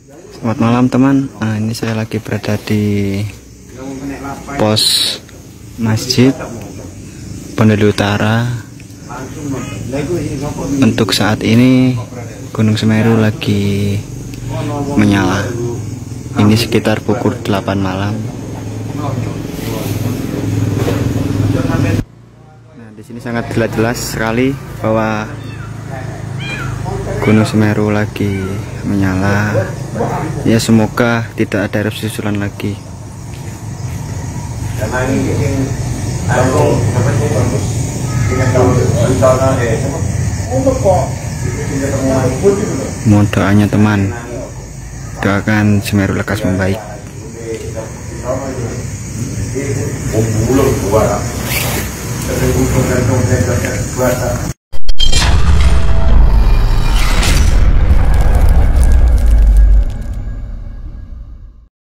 Selamat malam teman. Ini saya lagi berada di pos Masjid Pondeli Utara. Untuk saat ini Gunung Semeru lagi menyala. Ini sekitar pukul 8 malam. Nah, di sini sangat jelas sekali bahwa Gunung Semeru lagi menyala. Ya, semoga tidak ada erupsi susulan lagi. Mohon doanya teman, doakan Semeru lekas membaik.